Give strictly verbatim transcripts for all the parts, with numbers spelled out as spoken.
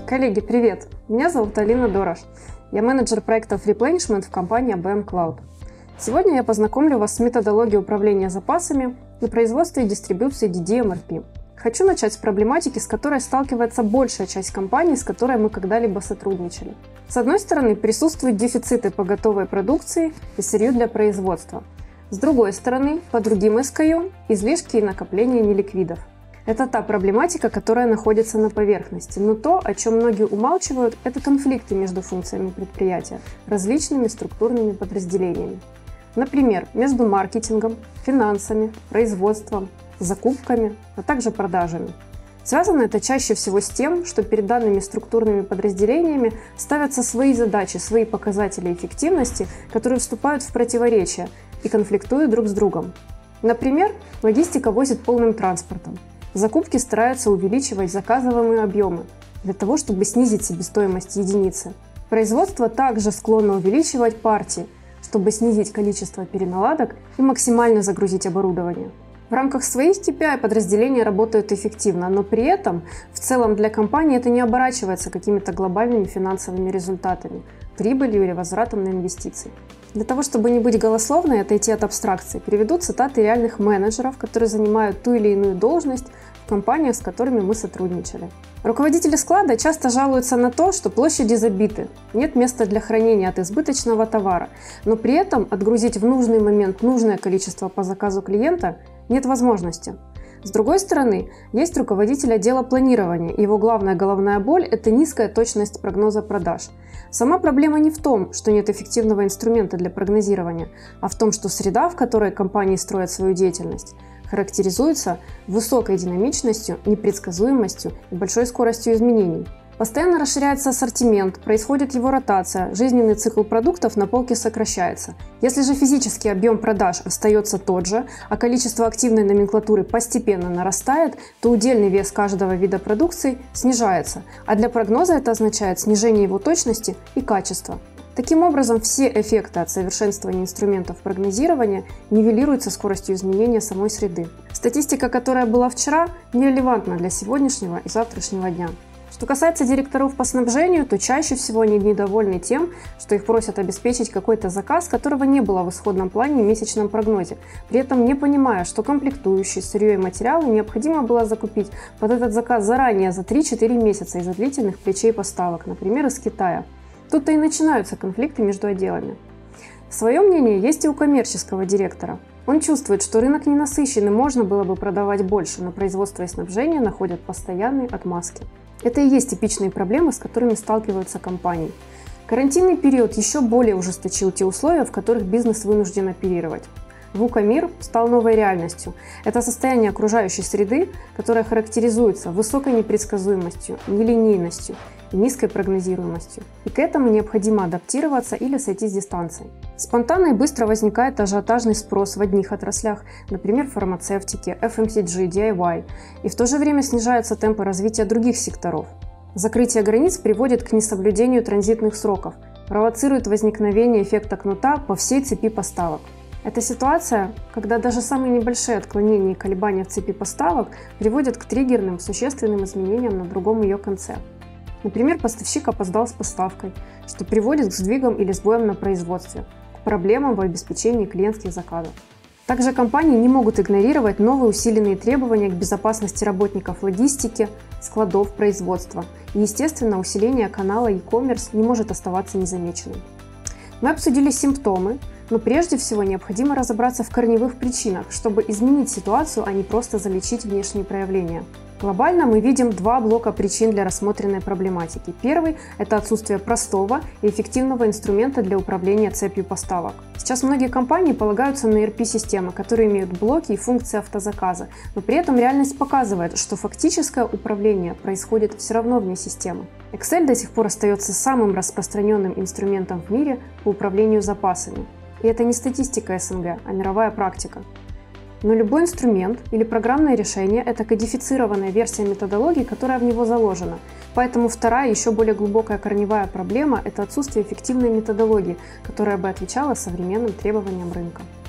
Коллеги, привет! Меня зовут Алина Дорош. Я менеджер проектов Replenishment в компании эй би эм Cloud. Сегодня я познакомлю вас с методологией управления запасами на производстве и дистрибуции ди ди эм эр пи. Хочу начать с проблематики, с которой сталкивается большая часть компаний, с которой мы когда-либо сотрудничали. С одной стороны, присутствуют дефициты по готовой продукции и сырью для производства. С другой стороны, по другим эс ка ю – излишки и накопления неликвидов. Это та проблематика, которая находится на поверхности, но то, о чем многие умалчивают, это конфликты между функциями предприятия, различными структурными подразделениями. Например, между маркетингом, финансами, производством, закупками, а также продажами. Связано это чаще всего с тем, что перед данными структурными подразделениями ставятся свои задачи, свои показатели эффективности, которые вступают в противоречие и конфликтуют друг с другом. Например, логистика возит полным транспортом. Закупки стараются увеличивать заказываемые объемы для того, чтобы снизить себестоимость единицы. Производство также склонно увеличивать партии, чтобы снизить количество переналадок и максимально загрузить оборудование. В рамках своих кей пи ай подразделения работают эффективно, но при этом в целом для компании это не оборачивается какими-то глобальными финансовыми результатами, прибылью или возвратом на инвестиции. Для того, чтобы не быть голословной и отойти от абстракции, приведу цитаты реальных менеджеров, которые занимают ту или иную должность в компаниях, с которыми мы сотрудничали. Руководители склада часто жалуются на то, что площади забиты, нет места для хранения от избыточного товара, но при этом отгрузить в нужный момент нужное количество по заказу клиента нет возможности. С другой стороны, есть руководитель отдела планирования, и его главная головная боль – это низкая точность прогноза продаж. Сама проблема не в том, что нет эффективного инструмента для прогнозирования, а в том, что среда, в которой компании строят свою деятельность, характеризуется высокой динамичностью, непредсказуемостью и большой скоростью изменений. Постоянно расширяется ассортимент, происходит его ротация, жизненный цикл продуктов на полке сокращается. Если же физический объем продаж остается тот же, а количество активной номенклатуры постепенно нарастает, то удельный вес каждого вида продукции снижается, а для прогноза это означает снижение его точности и качества. Таким образом, все эффекты от совершенствования инструментов прогнозирования нивелируются скоростью изменения самой среды. Статистика, которая была вчера, нерелевантна для сегодняшнего и завтрашнего дня. Что касается директоров по снабжению, то чаще всего они недовольны тем, что их просят обеспечить какой-то заказ, которого не было в исходном плане и месячном прогнозе, при этом не понимая, что комплектующие, сырье и материалы необходимо было закупить под этот заказ заранее за три-четыре месяца из-за длительных плечей поставок, например, из Китая. Тут-то и начинаются конфликты между отделами. Свое мнение есть и у коммерческого директора. Он чувствует, что рынок ненасыщен и можно было бы продавать больше, но производство и снабжение находят постоянные отмазки. Это и есть типичные проблемы, с которыми сталкиваются компании. Карантинный период еще более ужесточил те условия, в которых бизнес вынужден оперировать. вука-мир стал новой реальностью. Это состояние окружающей среды, которое характеризуется высокой непредсказуемостью, нелинейностью и низкой прогнозируемостью. И к этому необходимо адаптироваться или сойти с дистанцией. Спонтанно и быстро возникает ажиотажный спрос в одних отраслях, например, фармацевтике, эф эм си джи, ди ай вай, и в то же время снижаются темпы развития других секторов. Закрытие границ приводит к несоблюдению транзитных сроков, провоцирует возникновение эффекта кнута по всей цепи поставок. Эта ситуация, когда даже самые небольшие отклонения и колебания в цепи поставок приводят к триггерным, существенным изменениям на другом ее конце. Например, поставщик опоздал с поставкой, что приводит к сдвигам или сбоям на производстве, к проблемам в обеспечении клиентских заказов. Также компании не могут игнорировать новые усиленные требования к безопасности работников логистики, складов производства. И, естественно, усиление канала e-commerce не может оставаться незамеченным. Мы обсудили симптомы, но прежде всего необходимо разобраться в корневых причинах, чтобы изменить ситуацию, а не просто залечить внешние проявления. Глобально мы видим два блока причин для рассмотренной проблематики. Первый – это отсутствие простого и эффективного инструмента для управления цепью поставок. Сейчас многие компании полагаются на и эр пи-системы, которые имеют блоки и функции автозаказа, но при этом реальность показывает, что фактическое управление происходит все равно вне системы. Excel до сих пор остается самым распространенным инструментом в мире по управлению запасами. И это не статистика эс эн гэ, а мировая практика. Но любой инструмент или программное решение – это кодифицированная версия методологии, которая в него заложена. Поэтому вторая, еще более глубокая корневая проблема – это отсутствие эффективной методологии, которая бы отвечала современным требованиям рынка.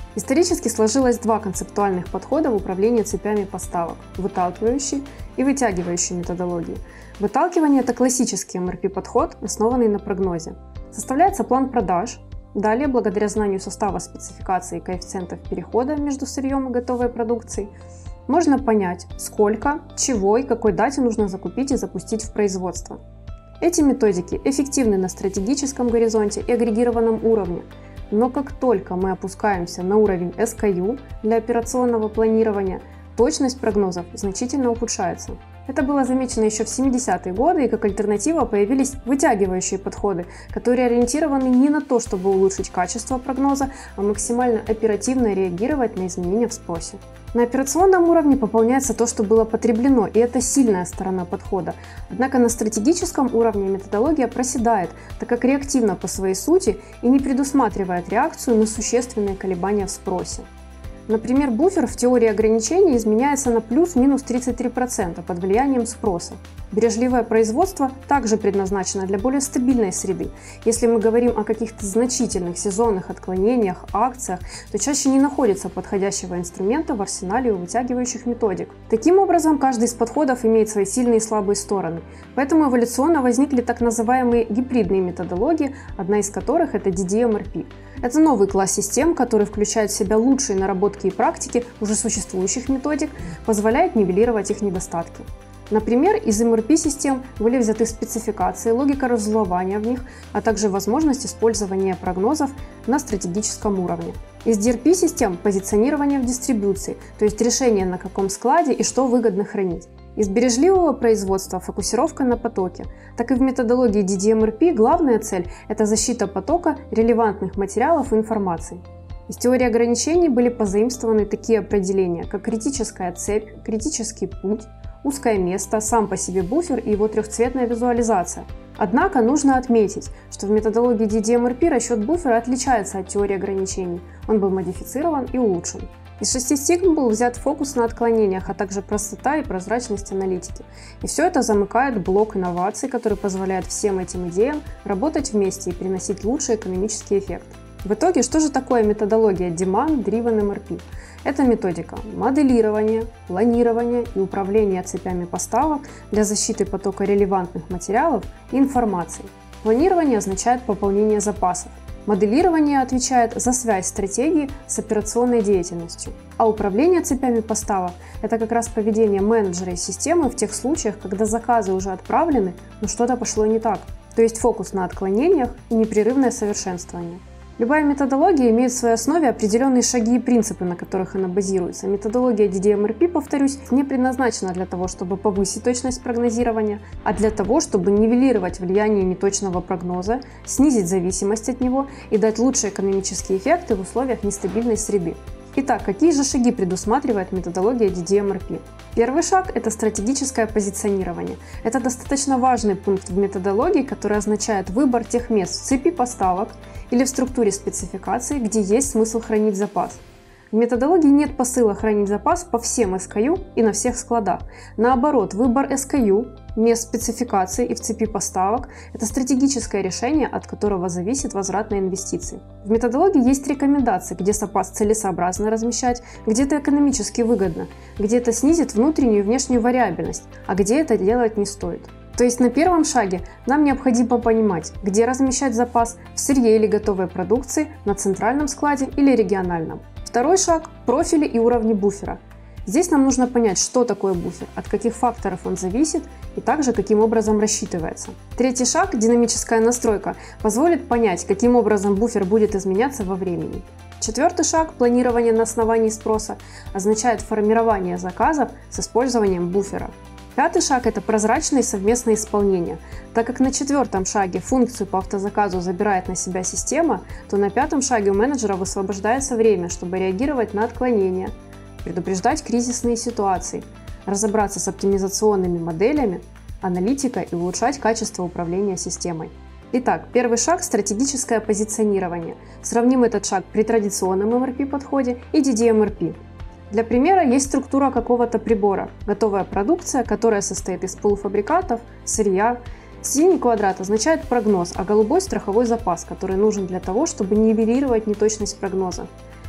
Исторически сложилось два концептуальных подхода в управлении цепями поставок – выталкивающий и вытягивающий методологии. Выталкивание – это классический эм эр пи-подход, основанный на прогнозе. Составляется план продаж. Далее, благодаря знанию состава спецификации и коэффициентов перехода между сырьем и готовой продукцией, можно понять, сколько, чего и какой дате нужно закупить и запустить в производство. Эти методики эффективны на стратегическом горизонте и агрегированном уровне, но как только мы опускаемся на уровень эс ка ю для операционного планирования, точность прогнозов значительно ухудшается. Это было замечено еще в семидесятые годы, и как альтернатива появились вытягивающие подходы, которые ориентированы не на то, чтобы улучшить качество прогноза, а максимально оперативно реагировать на изменения в спросе. На операционном уровне пополняется то, что было потреблено, и это сильная сторона подхода. Однако на стратегическом уровне методология проседает, так как реактивна по своей сути и не предусматривает реакцию на существенные колебания в спросе. Например, буфер в теории ограничений изменяется на плюс-минус тридцать три процента под влиянием спроса. Бережливое производство также предназначено для более стабильной среды. Если мы говорим о каких-то значительных сезонных отклонениях, акциях, то чаще не находится подходящего инструмента в арсенале у вытягивающих методик. Таким образом, каждый из подходов имеет свои сильные и слабые стороны. Поэтому эволюционно возникли так называемые гибридные методологии, одна из которых это ди ди эм эр пи. Это новый класс систем, который включает в себя лучшие наработки и практики уже существующих методик, позволяет нивелировать их недостатки. Например, из эм эр пи-систем были взяты спецификации, логика разузлования в них, а также возможность использования прогнозов на стратегическом уровне. Из ди эр пи-систем – позиционирование в дистрибуции, то есть решение, на каком складе и что выгодно хранить. Из бережливого производства – фокусировка на потоке. Так и в методологии ди ди эм эр пи главная цель – это защита потока релевантных материалов и информации. Из теории ограничений были позаимствованы такие определения, как критическая цепь, критический путь, узкое место, сам по себе буфер и его трехцветная визуализация. Однако нужно отметить, что в методологии ди ди эм эр пи расчет буфера отличается от теории ограничений. Он был модифицирован и улучшен. Из шести стигм был взят фокус на отклонениях, а также простота и прозрачность аналитики. И все это замыкает блок инноваций, который позволяет всем этим идеям работать вместе и приносить лучший экономический эффект. В итоге, что же такое методология Demand Driven эм эр пи? Это методика моделирования, планирования и управления цепями поставок для защиты потока релевантных материалов и информации. Планирование означает пополнение запасов. Моделирование отвечает за связь стратегии с операционной деятельностью. А управление цепями поставок – это как раз поведение менеджера и системы в тех случаях, когда заказы уже отправлены, но что-то пошло не так. То есть фокус на отклонениях и непрерывное совершенствование. Любая методология имеет в своей основе определенные шаги и принципы, на которых она базируется. Методология ди ди эм эр пи, повторюсь, не предназначена для того, чтобы повысить точность прогнозирования, а для того, чтобы нивелировать влияние неточного прогноза, снизить зависимость от него и дать лучшие экономические эффекты в условиях нестабильной среды. Итак, какие же шаги предусматривает методология ди ди эм эр пи? Первый шаг – это стратегическое позиционирование. Это достаточно важный пункт в методологии, который означает выбор тех мест в цепи поставок или в структуре спецификации, где есть смысл хранить запас. В методологии нет посыла хранить запас по всем эс ка ю и на всех складах. Наоборот, выбор эс ка ю, мест спецификации и в цепи поставок – это стратегическое решение, от которого зависит возврат на инвестиции. В методологии есть рекомендации, где запас целесообразно размещать, где это экономически выгодно, где это снизит внутреннюю и внешнюю вариабельность, а где это делать не стоит. То есть на первом шаге нам необходимо понимать, где размещать запас в сырье или готовой продукции, на центральном складе или региональном. Второй шаг – профили и уровни буфера. Здесь нам нужно понять, что такое буфер, от каких факторов он зависит и также каким образом рассчитывается. Третий шаг – динамическая настройка, позволит понять, каким образом буфер будет изменяться во времени. Четвертый шаг – планирование на основании спроса, означает формирование заказов с использованием буфера. Пятый шаг – это прозрачное и совместное исполнение. Так как на четвертом шаге функцию по автозаказу забирает на себя система, то на пятом шаге у менеджера высвобождается время, чтобы реагировать на отклонения, предупреждать кризисные ситуации, разобраться с оптимизационными моделями, аналитикой и улучшать качество управления системой. Итак, первый шаг – стратегическое позиционирование. Сравним этот шаг при традиционном эм эр пи-подходе и ди ди эм эр пи. Для примера есть структура какого-то прибора, готовая продукция, которая состоит из полуфабрикатов, сырья. Синий квадрат означает прогноз, а голубой – страховой запас, который нужен для того, чтобы нивелировать неточность прогноза.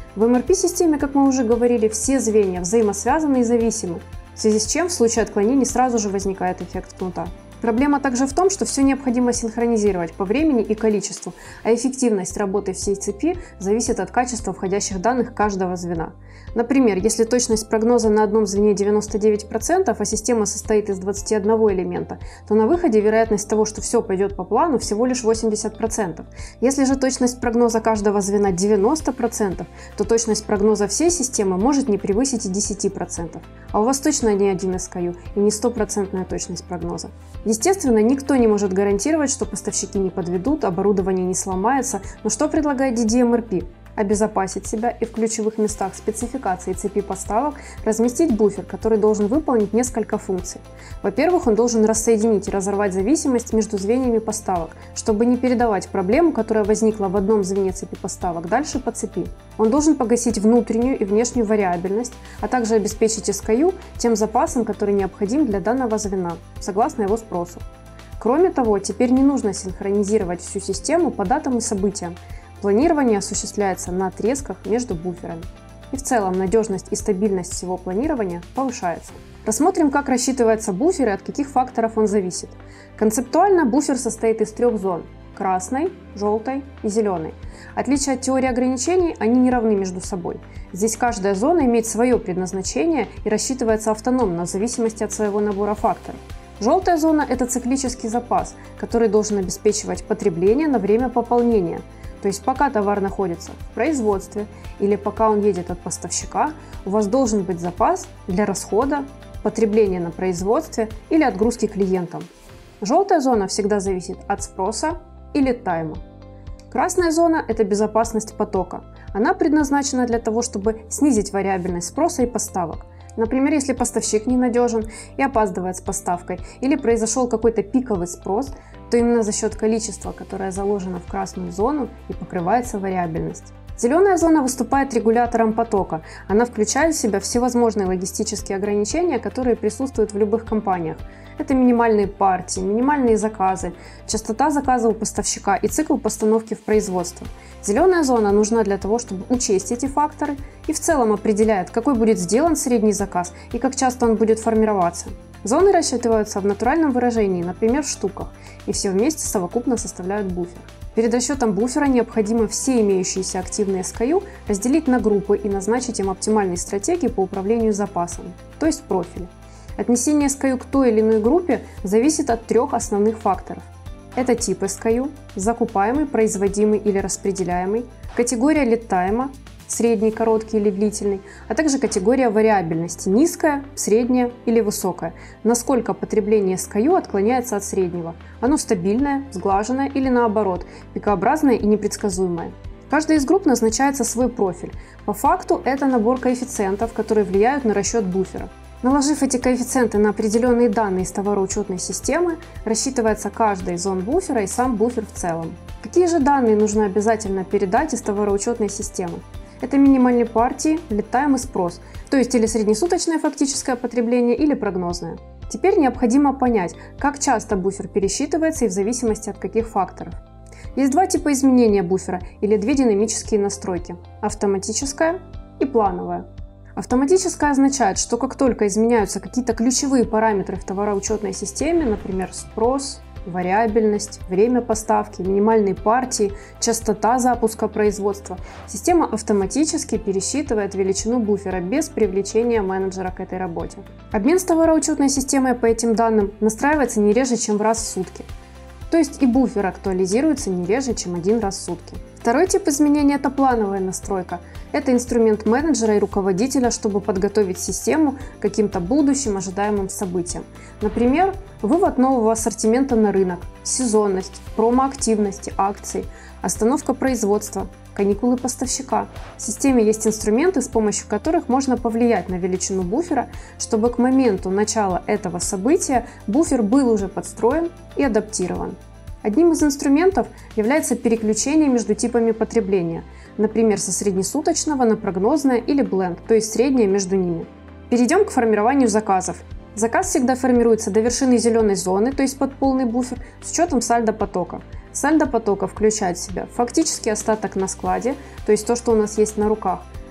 В эм эр пи-системе, как мы уже говорили, все звенья взаимосвязаны и зависимы, в связи с чем в случае отклонений сразу же возникает эффект кнута. Проблема также в том, что все необходимо синхронизировать по времени и количеству, а эффективность работы всей цепи зависит от качества входящих данных каждого звена. Например, если точность прогноза на одном звене девяносто девять процентов, а система состоит из двадцати одного элемента, то на выходе вероятность того, что все пойдет по плану, всего лишь восемьдесят процентов. Если же точность прогноза каждого звена девяносто процентов, то точность прогноза всей системы может не превысить и десяти процентов. А у вас точно не один эс кей ю и не стопроцентная точность прогноза. Естественно, никто не может гарантировать, что поставщики не подведут, оборудование не сломается, но что предлагает ди ди эм эр пи? Обезопасить себя и в ключевых местах спецификации цепи поставок разместить буфер, который должен выполнить несколько функций. Во-первых, он должен рассоединить и разорвать зависимость между звеньями поставок, чтобы не передавать проблему, которая возникла в одном звене цепи поставок, дальше по цепи. Он должен погасить внутреннюю и внешнюю вариабельность, а также обеспечить эс кей ю тем запасом, который необходим для данного звена, согласно его спросу. Кроме того, теперь не нужно синхронизировать всю систему по датам и событиям. Планирование осуществляется на отрезках между буферами. И в целом надежность и стабильность всего планирования повышается. Рассмотрим, как рассчитывается буфер и от каких факторов он зависит. Концептуально буфер состоит из трех зон – красной, желтой и зеленой. Отличие от теории ограничений, они не равны между собой. Здесь каждая зона имеет свое предназначение и рассчитывается автономно в зависимости от своего набора факторов. Желтая зона – это циклический запас, который должен обеспечивать потребление на время пополнения. То есть пока товар находится в производстве или пока он едет от поставщика, у вас должен быть запас для расхода, потребления на производстве или отгрузки клиентам. Желтая зона всегда зависит от спроса или тайма. Красная зона – это безопасность потока. Она предназначена для того, чтобы снизить вариабельность спроса и поставок. Например, если поставщик ненадежен и опаздывает с поставкой, или произошел какой-то пиковый спрос, то именно за счет количества, которое заложено в красную зону, и покрывается вариабельность. Зеленая зона выступает регулятором потока. Она включает в себя всевозможные логистические ограничения, которые присутствуют в любых компаниях. Это минимальные партии, минимальные заказы, частота заказа у поставщика и цикл постановки в производство. Зеленая зона нужна для того, чтобы учесть эти факторы и в целом определяет, какой будет сделан средний заказ и как часто он будет формироваться. Зоны рассчитываются в натуральном выражении, например, в штуках, и все вместе совокупно составляют буфер. Перед расчетом буфера необходимо все имеющиеся активные эс кей ю разделить на группы и назначить им оптимальные стратегии по управлению запасами, то есть профили. Отнесение эс кей ю к той или иной группе зависит от трех основных факторов. Это тип эс кей ю, закупаемый, производимый или распределяемый, категория лид-тайма, средний, короткий или длительный, а также категория вариабельности, низкая, средняя или высокая, насколько потребление эс кей ю отклоняется от среднего. Оно стабильное, сглаженное или наоборот, пикообразное и непредсказуемое. Каждая из групп назначается свой профиль. По факту это набор коэффициентов, которые влияют на расчет буфера. Наложив эти коэффициенты на определенные данные из товароучетной системы, рассчитывается каждая из зон буфера и сам буфер в целом. Какие же данные нужно обязательно передать из товароучетной системы? Это минимальные партии, лид-тайм и спрос, то есть или среднесуточное фактическое потребление, или прогнозное. Теперь необходимо понять, как часто буфер пересчитывается и в зависимости от каких факторов. Есть два типа изменения буфера или две динамические настройки – автоматическая и плановая. Автоматическая означает, что как только изменяются какие-то ключевые параметры в товароучетной системе, например, спрос, вариабельность, время поставки, минимальные партии, частота запуска производства, система автоматически пересчитывает величину буфера без привлечения менеджера к этой работе. Обмен с товароучетной системой по этим данным настраивается не реже, чем раз в сутки. То есть и буфер актуализируется не реже, чем один раз в сутки. Второй тип изменения – это плановая настройка. Это инструмент менеджера и руководителя, чтобы подготовить систему к каким-то будущим ожидаемым событиям. Например, вывод нового ассортимента на рынок, сезонность, промо-активности, акции, остановка производства, каникулы поставщика. В системе есть инструменты, с помощью которых можно повлиять на величину буфера, чтобы к моменту начала этого события буфер был уже подстроен и адаптирован. Одним из инструментов является переключение между типами потребления, например, со среднесуточного на прогнозное или бленд, то есть среднее между ними. Перейдем к формированию заказов. Заказ всегда формируется до вершины зеленой зоны, то есть под полный буфер, с учетом сальдо потока. Сальдо потока включает в себя фактический остаток на складе, то есть то, что у нас есть на руках,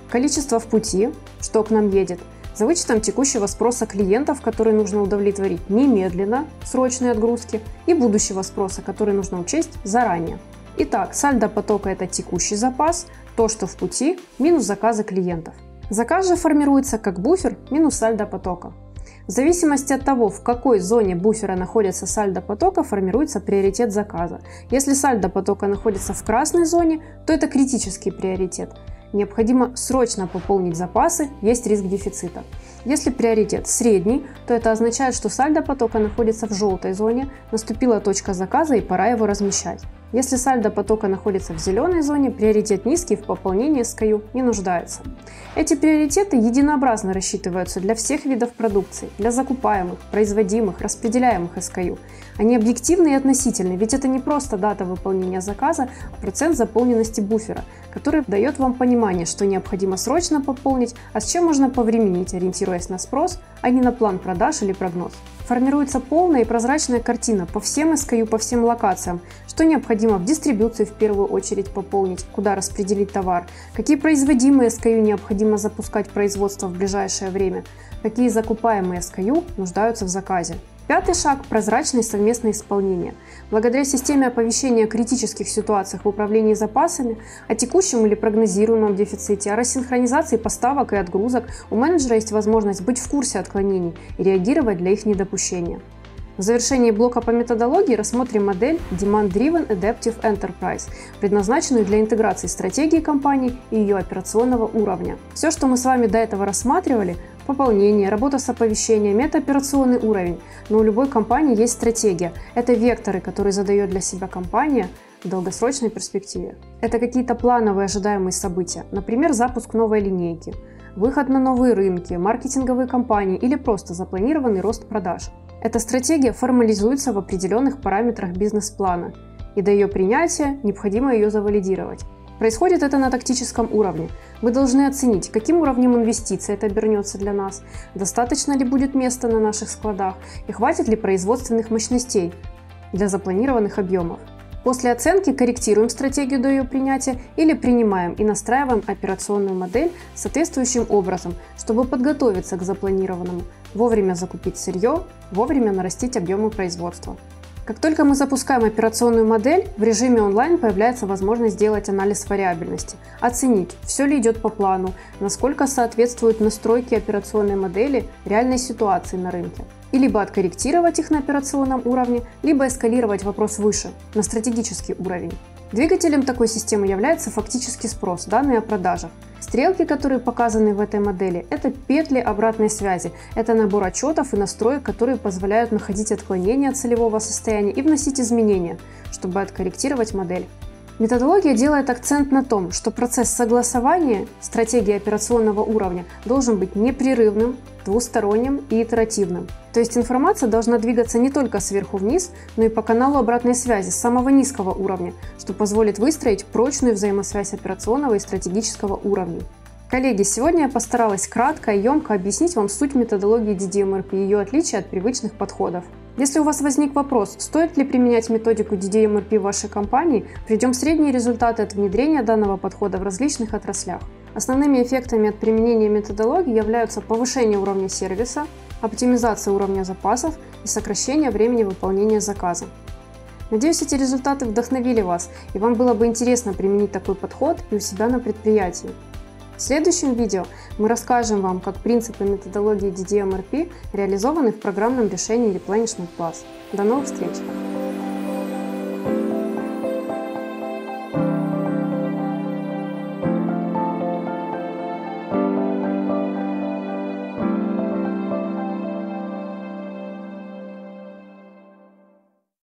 количество в пути, что к нам едет, за вычетом текущего спроса клиентов, который нужно удовлетворить немедленно, срочные отгрузки, и будущего спроса, который нужно учесть заранее. Итак, сальдо потока – это текущий запас, то, что в пути, минус заказы клиентов. Заказ же формируется как буфер минус сальдо потока. В зависимости от того, в какой зоне буфера находится сальдо потока, формируется приоритет заказа. Если сальдо потока находится в красной зоне, то это критический приоритет. Необходимо срочно пополнить запасы, есть риск дефицита. Если приоритет средний, то это означает, что сальдо потока находится в желтой зоне, наступила точка заказа и пора его размещать. Если сальдо потока находится в зеленой зоне, приоритет низкий, в пополнении эс ка ю не нуждается. Эти приоритеты единообразно рассчитываются для всех видов продукции, для закупаемых, производимых, распределяемых эс ка ю. Они объективны и относительны, ведь это не просто дата выполнения заказа, а процент заполненности буфера, который дает вам понимание, что необходимо срочно пополнить, а с чем можно повременить, ориентируясь на спрос, а не на план продаж или прогноз. Формируется полная и прозрачная картина по всем эс ка ю, по всем локациям, что необходимо в дистрибьюции в первую очередь пополнить, куда распределить товар, какие производимые эс ка ю необходимо запускать производство в ближайшее время, какие закупаемые эс ка ю нуждаются в заказе. Пятый шаг – прозрачное совместное исполнение. Благодаря системе оповещения о критических ситуациях в управлении запасами, о текущем или прогнозируемом дефиците, о рассинхронизации поставок и отгрузок, у менеджера есть возможность быть в курсе отклонений и реагировать для их недопущения. В завершении блока по методологии рассмотрим модель Demand Driven Adaptive Enterprise, предназначенную для интеграции стратегии компании и ее операционного уровня. Все, что мы с вами до этого рассматривали – пополнение, работа с оповещением – это операционный уровень, но у любой компании есть стратегия. Это векторы, которые задает для себя компания в долгосрочной перспективе. Это какие-то плановые ожидаемые события, например, запуск новой линейки, выход на новые рынки, маркетинговые кампании или просто запланированный рост продаж. Эта стратегия формализуется в определенных параметрах бизнес-плана, и до ее принятия необходимо ее завалидировать. Происходит это на тактическом уровне. Вы должны оценить, каким уровнем инвестиций это обернется для нас, достаточно ли будет места на наших складах и хватит ли производственных мощностей для запланированных объемов. После оценки корректируем стратегию до ее принятия или принимаем и настраиваем операционную модель соответствующим образом, чтобы подготовиться к запланированному, вовремя закупить сырье, вовремя нарастить объемы производства. Как только мы запускаем операционную модель, в режиме онлайн появляется возможность сделать анализ вариабельности, оценить, все ли идет по плану, насколько соответствуют настройки операционной модели реальной ситуации на рынке. И либо откорректировать их на операционном уровне, либо эскалировать вопрос выше, на стратегический уровень. Двигателем такой системы является фактический спрос, данные о продажах. Стрелки, которые показаны в этой модели, это петли обратной связи. Это набор отчетов и настроек, которые позволяют находить отклонения от целевого состояния и вносить изменения, чтобы откорректировать модель. Методология делает акцент на том, что процесс согласования стратегии операционного уровня должен быть непрерывным, двусторонним и итеративным. То есть информация должна двигаться не только сверху вниз, но и по каналу обратной связи с самого низкого уровня, что позволит выстроить прочную взаимосвязь операционного и стратегического уровней. Коллеги, сегодня я постаралась кратко и емко объяснить вам суть методологии ди ди эм эр пи и ее отличия от привычных подходов. Если у вас возник вопрос, стоит ли применять методику ди ди эм эр пи в вашей компании, приведем средние результаты от внедрения данного подхода в различных отраслях. Основными эффектами от применения методологии являются повышение уровня сервиса, оптимизация уровня запасов и сокращение времени выполнения заказа. Надеюсь, эти результаты вдохновили вас, и вам было бы интересно применить такой подход и у себя на предприятии. В следующем видео мы расскажем вам, как принципы методологии ди ди эм эр пи реализованы в программном решении Replenishment Plus. До новых встреч!